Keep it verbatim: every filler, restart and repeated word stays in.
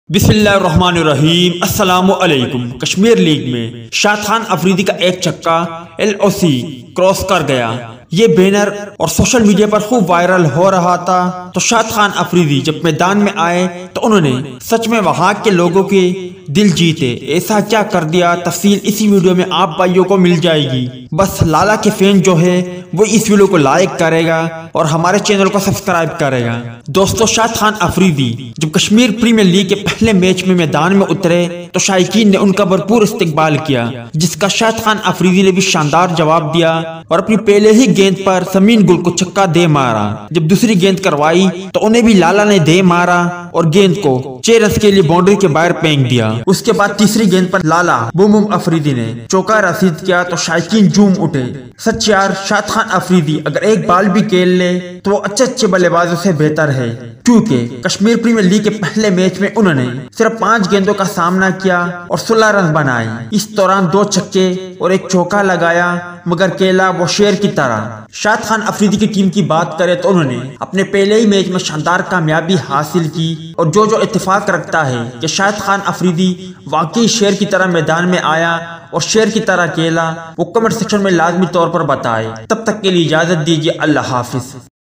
बिस्मिल्लाहिर्रहमानिर्रहीम। अस्सलामु अलैकुम। कश्मीर लीग में शाहद अफरीदी का एक छक्का एल ओ सी क्रॉस कर गया। ये बैनर और सोशल मीडिया पर खूब वायरल हो रहा था। तो शाहद अफरीदी जब मैदान में आए तो उन्होंने सच में वहां के लोगों के दिल जीते। ऐसा क्या कर दिया, तफसील इसी वीडियो में आप भाइयों को मिल जाएगी। बस लाला के फैन जो है वो इस वीडियो को लाइक करेगा और हमारे चैनल को सब्सक्राइब करेगा। दोस्तों, शाहद अफरीदी जब कश्मीर प्रीमियर लीग के पहले मैच में मैदान में उतरे तो शायकीन ने उनका भरपूर इस्तकबाल किया, जिसका शाहद अफरीदी ने भी शानदार जवाब दिया और अपनी पहले ही गेंद पर समीन गुल को छक्का दे मारा। जब दूसरी गेंद करवाई तो उन्हें भी लाला ने दे मारा और गेंद को छह रन के लिए बाउंड्री के बाहर फेंक दिया। उसके बाद तीसरी गेंद पर लाला बुम अफरीदी ने चौका रसीद किया तो शायकीन झूम उठे। सच यार, शाहद अफरीदी अगर एक बाल भी खेल ले तो वो अच्छे अच्छे बल्लेबाजों से बेहतर है, क्योंकि कश्मीर प्रीमियर लीग के पहले मैच में उन्होंने सिर्फ पांच गेंदों का सामना किया और सोलह रन बनाए। इस दौरान दो छक्के और एक चौका लगाया, मगर खेला वो शेर की तरह। शाहद अफरीदी की टीम की बात करें तो उन्होंने अपने पहले ही मैच में शानदार कामयाबी हासिल की और जो जो इत्तेफाक रखता है कि शाहद अफरीदी वाकई शेर की तरह मैदान में आया और शेर की तरह खेला, वो कमेंट सेक्शन में लाजमी तौर पर बताए। तब तक के लिए इजाजत दीजिए। अल्लाह हाफिज।